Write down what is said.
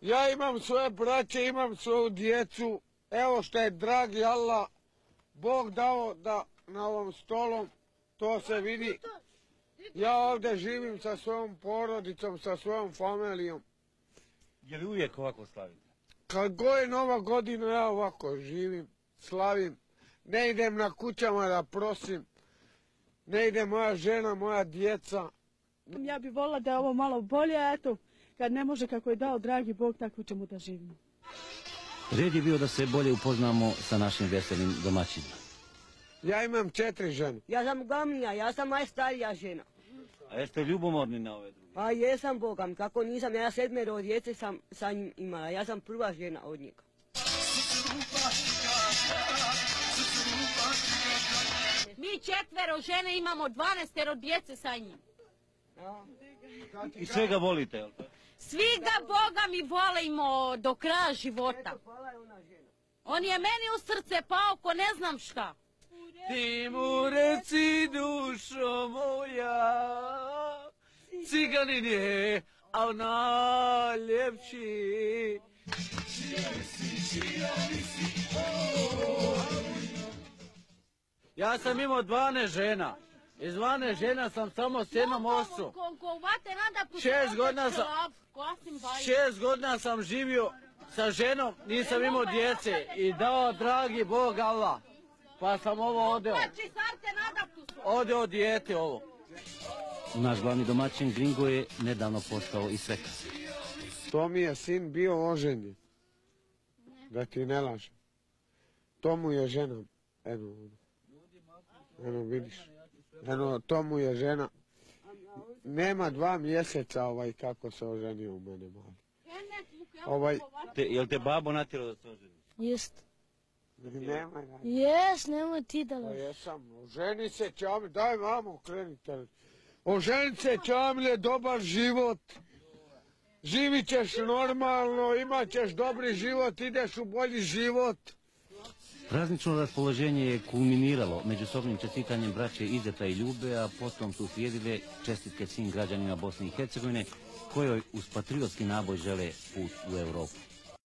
Ja imam svoje braće, imam svoju djecu. Evo što je dragi Allah, Bog dao da na ovom stolom to se vidi. Ja ovdje živim sa svojom porodicom, sa svojom familijom. Je li uvijek ovako slavite? Kad god je Nova godina, ja ovako živim, slavim. Ne idem na kućama da prosim. Ne ide moja žena, moja djeca. Ja bih volila da je ovo malo bolje, a eto, kad ne može kako je dao dragi Bog, tako ćemo da živimo. Red je bio da se bolje upoznamo sa našim veselim domaćinima. Ja imam 4 žene. Ja sam glavnija, ja sam najstarija žena. A jeste ljubomorni na ove druge? Pa jesam Bogam, kako nisam, ja 7 djece sam sa njim imala, ja sam prva žena od njega. Mi 4 žene imamo 12 djece sa njim. I sve ga volite, jel' to? Svi ga Boga mi volimo do kraja života. On je meni u srce pao ko ne znam šta. Ti mu reci dušo moja, ciganin je, a najljepši. Ja sam imao 12 žena. Iz 12 žena sam samo s jednom osom. 6 godina sam živio sa ženom, nisam imao djece i dao dragi Bog Allah. Pa sam ovo odeo dijete ovo. Naš glavni domaćin Gringo je nedavno postao i svekar. To mi je sin bio oženjen. Da ti ne lažem. To mu je žena. Eno vidiš. Eno, to mu je žena. Nema 2 mjeseca kako se oženio u mene mali. Jel te babo natjerao da se oženi? Jest. Nemoj. Jes, nemoj ti da laži. Jesam, oženi se Čamile, daj mamo, krenite. Oženi se Čamile, dobar život. Živit ćeš normalno, imat ćeš dobri život, ideš u bolji život. Praznično raspoloženje je kulminiralo međusobnim čestitanjem braće Izeta i Ljube, a potom su slijedile čestitke svim građanima Bosne i Hercegovine, kojoj uz patriotski naboj žele put u Europu.